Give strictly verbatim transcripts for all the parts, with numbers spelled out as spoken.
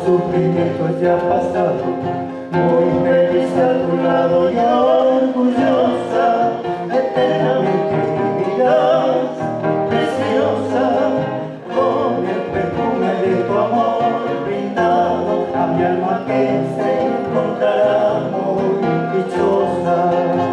sufrimientos ya pasados, muy feliz a tu lado y orgullosa, eternamente vivirás, preciosa, con el perfume de tu amor brindado a mi alma que se encontrará muy dichosa.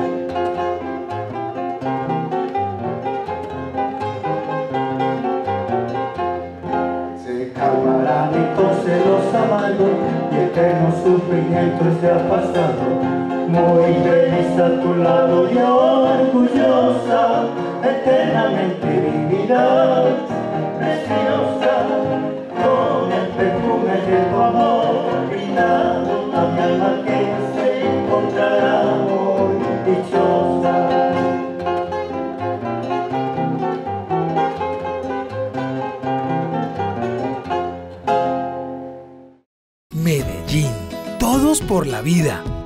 Calmarán entonces los amargos y eternos sufrimientos ya pasado, muy feliz a tu lado y orgullosa, eternamente vivirás, preciosa, con el perfume de tu amor brindado a mi alma que se encontrará muy dichosa. Medellín, todos por la vida.